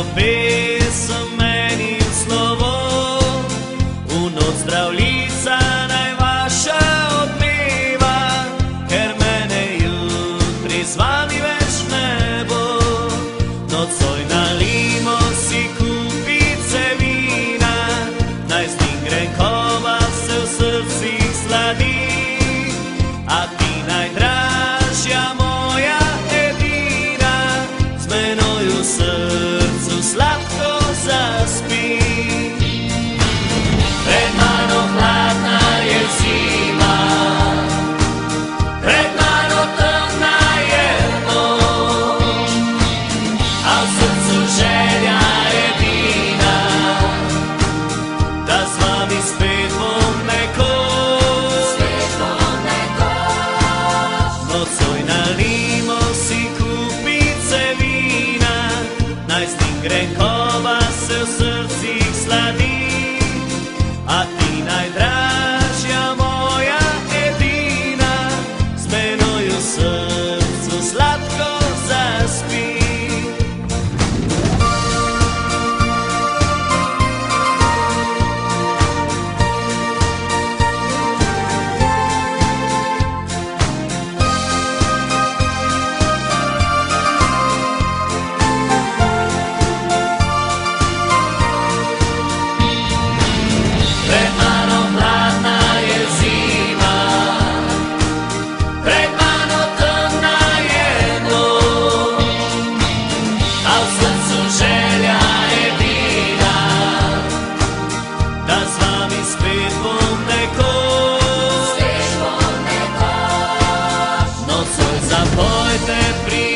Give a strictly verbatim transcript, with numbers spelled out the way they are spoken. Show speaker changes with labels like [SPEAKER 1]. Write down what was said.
[SPEAKER 1] pesem meni v slovo, v noč zdravljica naj vaša odmeva, ker mene jutri z vami več ne bo. Nocoj nalimo si kupice vina, naj z njim grenkova se v srcih sladi, a ti najdražja moja edina, z menoj v srcu sladko zaspi. Pred mano hladna je zima, pred mano temna je noč, a v srcu želja edina, da z vami spet bom nekoč. Nocoj nalimo si kupice vina, naj z njim grenkova se v srcih sladi, a ti najdražja moja edina, z menoj v srcu sladko zaspi. Pred mano hladna je zima, pred mano temna je noč, a v srcu želja edina, da z vami spet bom nekoč. Nocoj zapojte pri